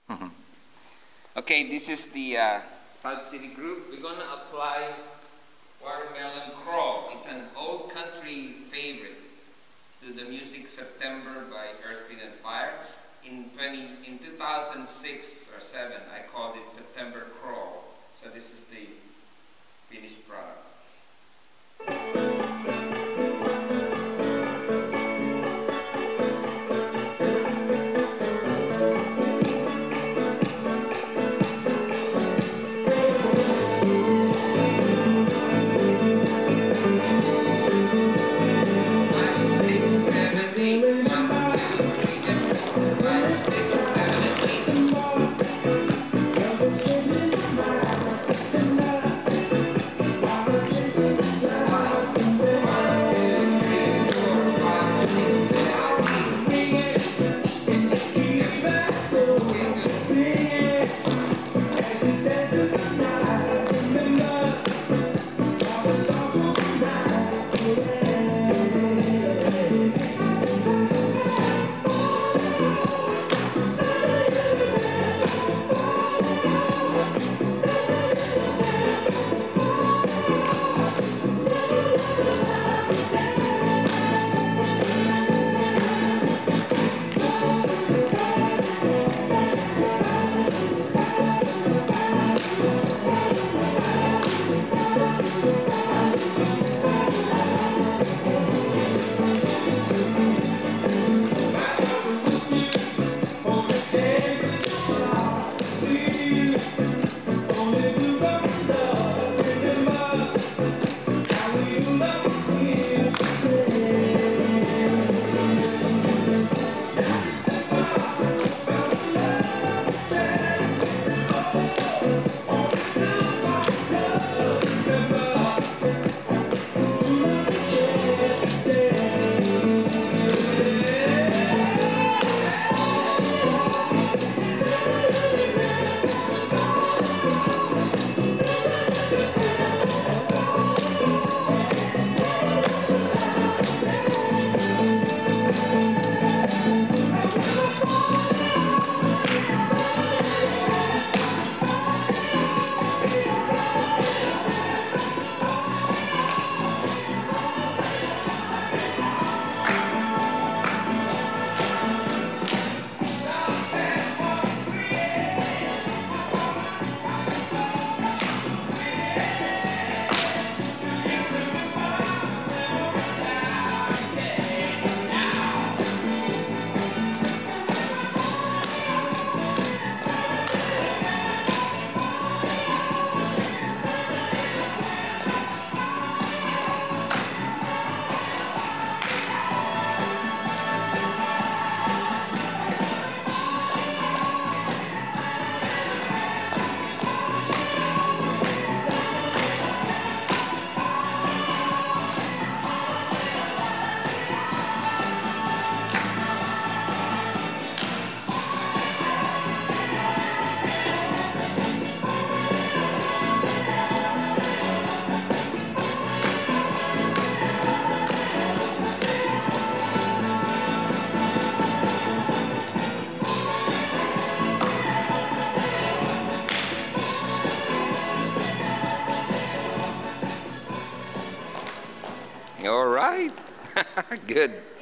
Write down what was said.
Okay, this is the South City group. We're going to apply Watermelon Crawl. It's an old country favorite to the music September by Earth, Wind & Fire. In 2006 or 7, I called it September Crawl. So this is the finished product. All right. Good.